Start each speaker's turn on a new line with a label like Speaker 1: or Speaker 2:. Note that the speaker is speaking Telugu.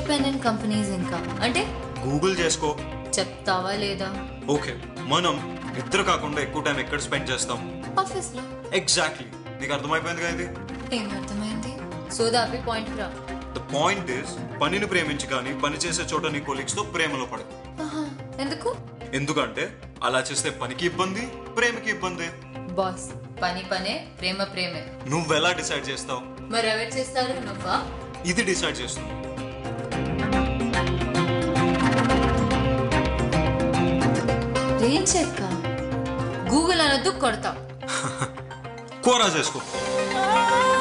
Speaker 1: ఇండిపెండెంట్ కంపెనీస్ ఇంకా అంటే
Speaker 2: గూగుల్ చేసుకో.
Speaker 1: చెప్తావా లేదా?
Speaker 2: ఓకే, మనం నిద్ర కాకుండా ఎక్కువ టైం ఎక్కడ స్పెండ్ చేస్తాం?
Speaker 1: ఆఫీస్ లో.
Speaker 2: ఎగ్జాక్ట్లీ, నీకు అర్థమైపోయింది కదా ఇది.
Speaker 1: ఏం అర్థమైంది? సోదాపి పాయింట్ రా.
Speaker 2: ద పాయింట్ ఇస్, పనిని ప్రేమించి కానీ పని చేసే చోట నీ కొలీగ్స్ తో ప్రేమలో పడదు.
Speaker 1: ఎందుకు?
Speaker 2: ఎందుకంటే అలా చేస్తే పనికి ఇబ్బంది, ప్రేమకి ఇబ్బంది.
Speaker 1: బాస్, పని పనే, ప్రేమ ప్రేమే.
Speaker 2: నువ్వెలా డిసైడ్ చేస్తావు?
Speaker 1: మరి ఎవరు చేస్తారు? నువ్వా?
Speaker 2: ఇది డిసైడ్ చేస్తుంది.
Speaker 1: ఏం చెక్క? గూగుల్ అనొద్దు, కొడతా.
Speaker 2: కోరా చేసుకో.